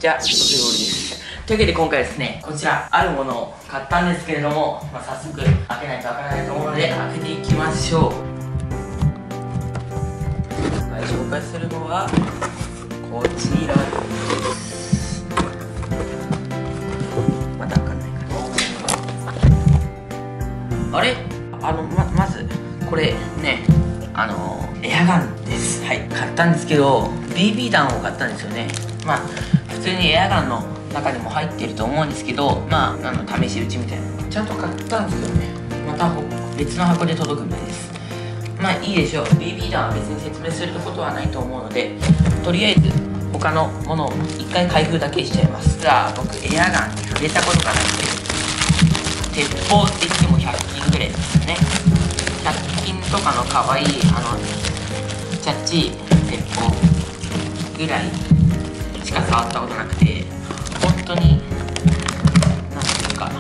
ちゃ一つ料理です。というわけで今回ですね、こちらあるものを買ったんですけれども、早速開けないとわからないと思うので開けていきましょう。はい、紹介するのはこちらです。まだ開かないかな。あれ、まずこれね、エアガンです。はい、買ったんですけど BB 弾を買ったんですよね。普通にエアガンの中にも入ってると思うんですけど、試し撃ちみたいなちゃんと買ったんですよね。また別の箱で届くみたいです。いいでしょう。 BB 弾は別に説明することはないと思うので、とりあえず他のものを一回開封だけしちゃいます。じゃあ僕エアガンに触れたことがないので、鉄砲って言っても100均ぐらいですよね。100均とかの可愛いちゃっちい鉄砲ぐらいしか触ったことなくて、本当になんていうか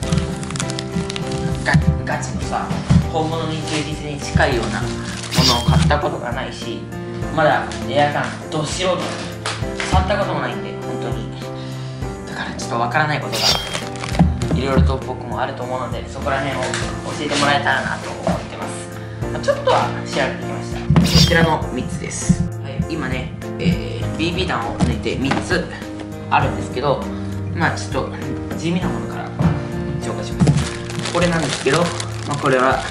ガチのさ、本物に忠実に近いようなものを買ったことがないし、まだエアガンど素人触ったこともないんで、本当にだからちょっとわからないことがいろいろと僕もあると思うので、そこら辺を教えてもらえたらなと思ってます。ちょっとは調べてきました。こちらの3つです。はい、今ね、BB 弾を抜いて3つあるんですけど、ちょっと地味なものから紹介します。これなんですけど、これは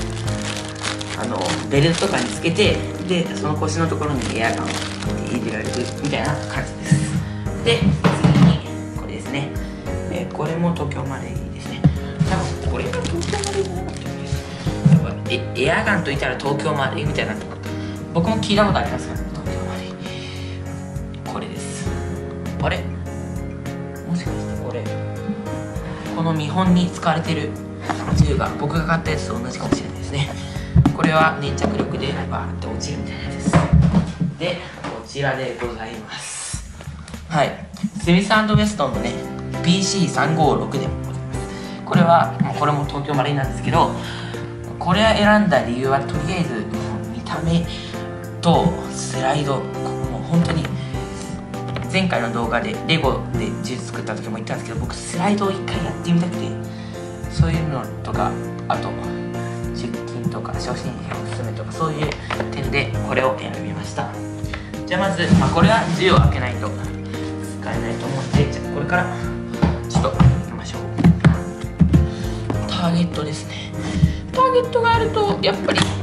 ベルトとかにつけて、でその腰のところにエアガンを入れられるみたいな感じです。で次にこれですね、これも東京マレーですね。多分これが東京マレーじゃなかったんです。エアガンといったら東京マレーみたいな、僕も聞いたことありますからね、東京マレー。これです。あれ、もしかしてこの見本に使われてる銃が僕が買ったやつと同じかもしれないですね。これは粘着力でバーって落ちるみたいなやつです。でこちらでございます。はい、スミス&ウェストンのね PC356 でございます。これも東京マレーなんですけど、これを選んだ理由はとりあえず見た目とスライド、もう本当に前回の動画でレゴで銃作った時も言ったんですけど、僕スライドを一回やってみたくて、そういうのとか、あと出勤とか初心者おすすめとか、そういう点でこれを選びました。じゃあまず、これは銃を開けないと使えないと思うんで、じゃあこれからちょっといきましょう。ターゲットですね。ターゲットがあるとやっぱり部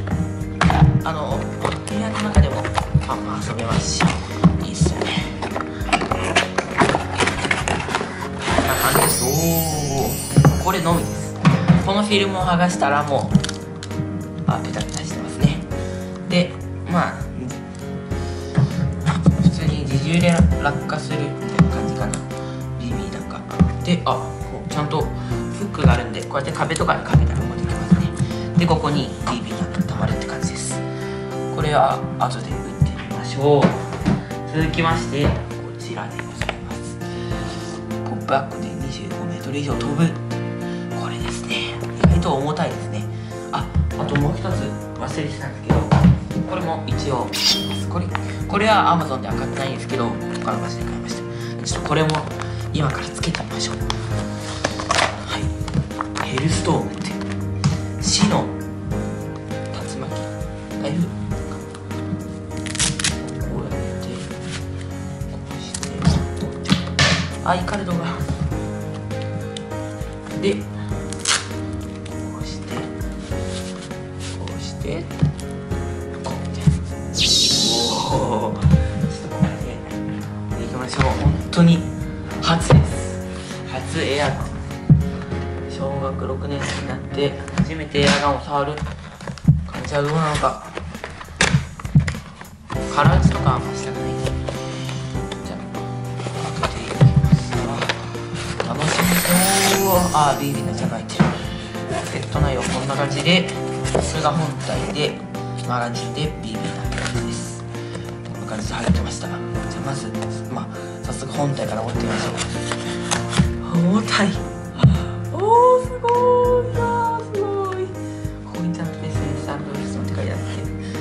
屋の中でも遊べますし、いいっすよね。こんな感じです。これのみです。このフィルムを剥がしたらもうペタペタしてますね。で普通に自重で落下するみたいな感じかな。 BB 弾かで、ちゃんとフックがあるんで、こうやって壁とかにかけたらもできますね。でここに BB 弾がたまるって感じです。これは後で打ってみましょう。続きましてこちらでございます。ポップアップで 25m 以上飛ぶ、これですね。意外と重たいですね。あともう一つ忘れてたんですけど、これも一応これは Amazon では買ってないんですけど、他の場所で買いました。ちょっとこれも今からつけてみましょう。はい、ヘルストームって死の竜巻、だいぶこうやってこうしてイカルドがでこうしてこうしてこうみたいな。ちょっとこれでいきましょう。本当に初です。初エアガン。小学6年生になって初めてエアガンを触る感じはどうなのか。空打ちとかはしたくない。じゃあ開けていきます。楽しみそう。BB 弾じゃないってる。セット内容こんな感じで、これが本体でマガジンで BB 弾です。こんな感じで入ってました。じゃあまず早速本体から持ってみましょう。重たい。すごい。すごい。ここにちゃんとね、スミス&ウェストンって書いてあって、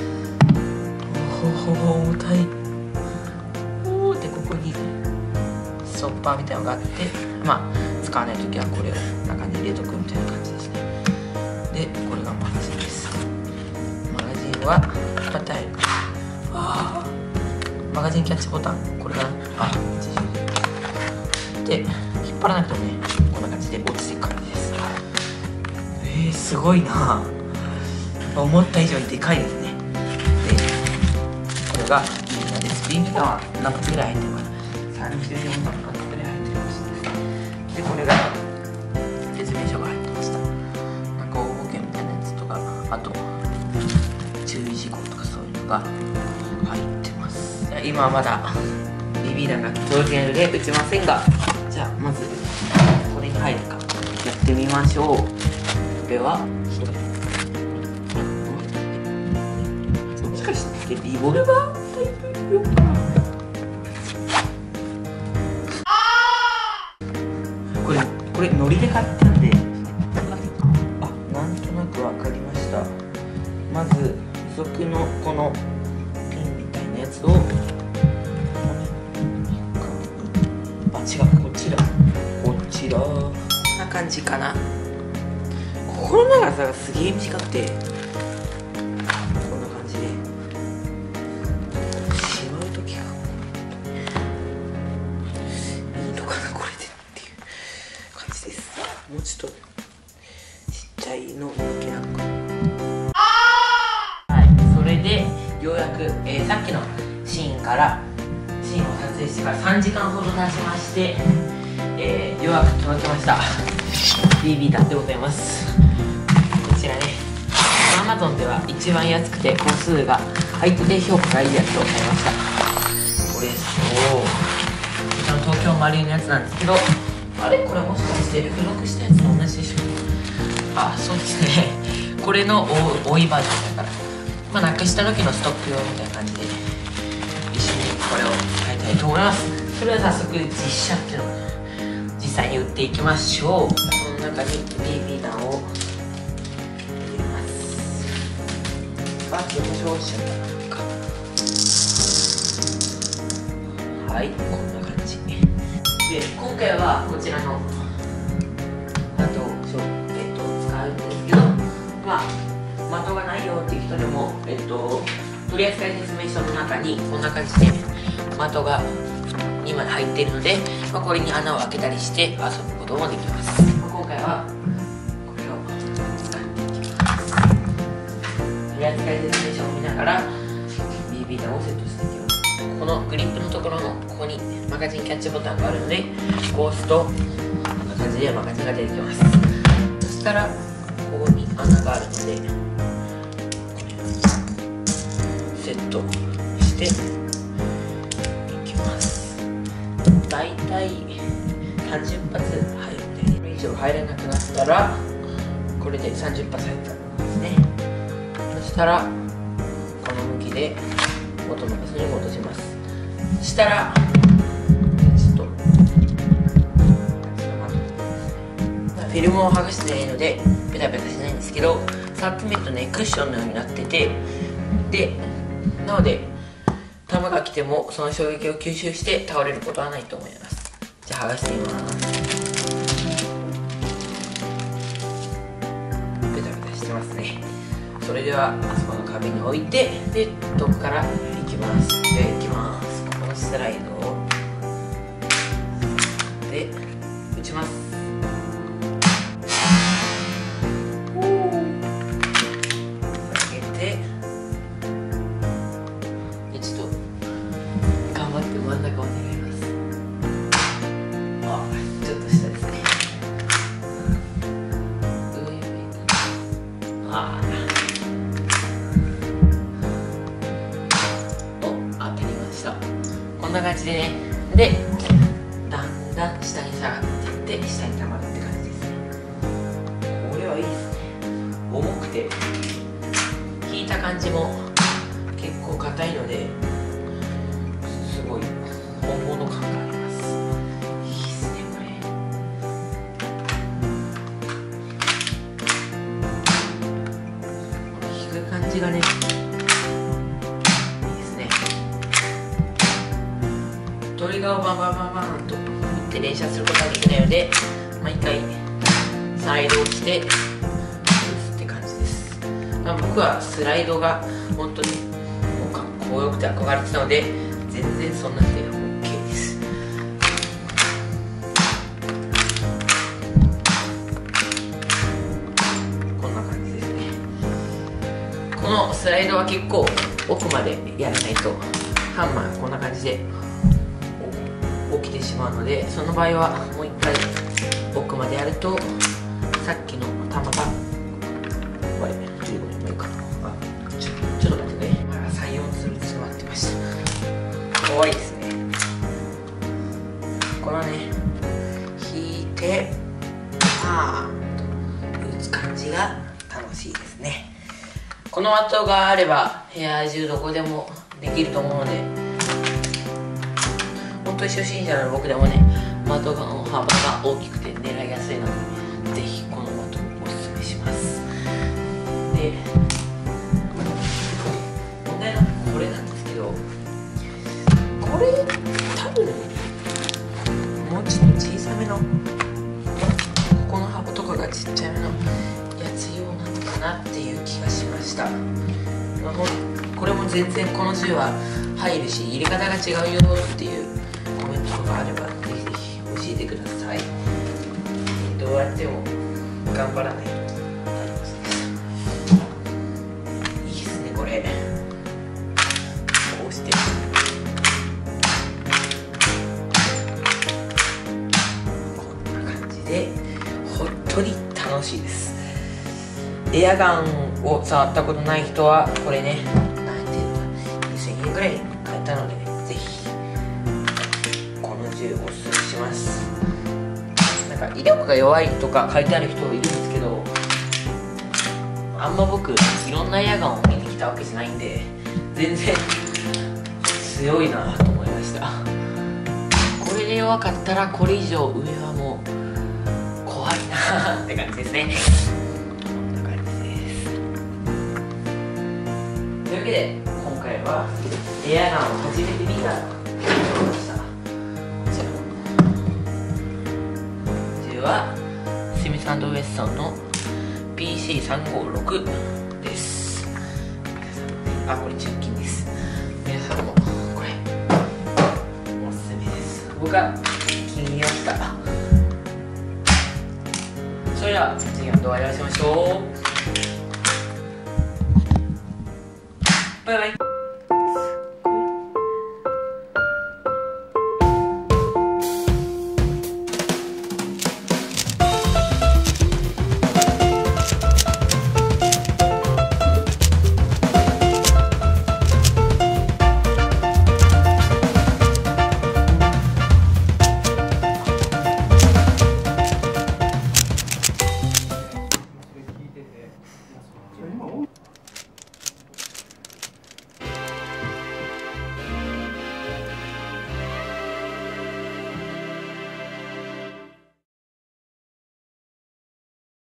重たい。でここにストッパーみたいなのがあって、まあ使わない時はこれを中に入れとくみたいな感じですね。でこれがマガジンです。マガジンはまたマガジンキャッチボタン、これがで引っ張らなくてもね、こんな感じで落ちていく感じです。すごいな。思った以上にでかいですね。でこれがビーターです。ビーターは何つぐらい入ってるかな、34段かぐらい入ってました。でこれが説明書が入ってました。なんか応募券みたいなやつとか、あと注意事項とかそういうのが入ってます。今はまだBB弾が届けるので打ちませんが、じゃあまずこれに入るかやってみましょう。これはもしかしてリボルバータイプよかな。これノリで買ったんで、なんとなく分かりました。まず付属のこのピンみたいなやつを、違う、こちらこんな感じかな。ここの長さがすげえ短くて、こんな感じでしまうときがいいのかな、これでっていう感じです。もうちょっとちっちゃいのいけなく、はい、それでようやく、さっきのシーンを撮影してから3時間ほど経ちまして、ようやく届きました BB 弾でございます。こちらね、Amazon では一番安くて個数が入ってて評価がいいやつを買いました。これこちらの東京マリンのやつなんですけど、あれこれもしかして付録したやつと同じでしょうか。そうですね、これの多いバージョンだから、なくした時のストック用みたいな感じで一緒にこれを買いたいと思います。それでは早速実写っていうのを実際に売っていきましょう。この中に BB 弾を入れます。表彰者か。はい、こんな感じで、今回はこちらの的を使うんですけど、的がないよっていう人でも、取扱説明書の中にこんな感じで的が2枚入っているので、これに穴を開けたりして遊ぶこともできます。今回はこれを使っていきます。取扱説明書を見ながら BB 弾をセットしていきます。このグリップのところのここにマガジンキャッチボタンがあるので、こう押すとこんな感じでマガジンが出てきます。そしたらここに穴があるので、これセットしていきます。だいたい30発入るので、これ以上入れなくなったらこれで30発入ったんですね。そしたらこの向きで元の場所に戻します。そしたらちょっとフィルムを剥がしてないのでペタペタしないんですけど、触ってみるとね、クッションのようになってて、でなので弾が来てもその衝撃を吸収して倒れることはないと思います。じゃあ剥がしてみます。ペタペタしてますね。それではあそこの壁に置いて、でどこからいきます。でいきます。このスライドをで打ちます。下げて、ちょっと頑張って真ん中を狙います。ちょっと下ですね。当たりました。こんな感じでね、でだんだん下に下がっていって下に溜まるって感じですね。これはいいですね。重くて引いた感じも結構硬いので、すごい本物感があります。いいですね、これ。引く感じがね、いいですね。 トリガーをバンバンバンバンと打って連射することができないので、毎回スライドをして打つって感じです。僕はスライドが本当にもうかっこよくて憧れてたので、全然そんなんで OK です。こんな感じですね。このスライドは結構奥までやらないとハンマーこんな感じで起きてしまうので、その場合はもう一回奥までやるとさっきの球がこれ15年前かな、ちょっと待ってね、まだ 3,4 つ詰まってました。怖いですね。このね引いてパーンと打つ感じが楽しいですね。この的があれば部屋中どこでもできると思うので、本当に初心者の僕でもね、的の幅が大きくて狙いやすいので、ぜひこの的をおすすめします。で、問題はこれなんですけど、これ多分もうちょっと小さめの、ここの箱とかがちっちゃめのやつ用なのかなっていう気がしました。これも全然この銃は入るし、入れ方が違うよっていうコメントとかあればぜひぜひ教えてください。どうやっても頑張らないとなります。いいですねこれ。こうしてこんな感じで本当に楽しいです。エアガンを触ったことない人はこれね、2000円ぐらい買えたので、ぜひこの銃おすすめします。なんか威力が弱いとか書いてある人いるんですけど、あんま僕いろんなエアガンを見に来たわけじゃないんで、全然強いなと思いました。これで弱かったらこれ以上上はもう怖いなって感じですね。というわけで今回はエアガンを初めて見たこちらの銃はスミス&ウェッソンの PC356 です。これ中金です。皆さんもこれおすすめです。僕は気に入りました。それでは次の動画でお会いしましょう。バイバイ。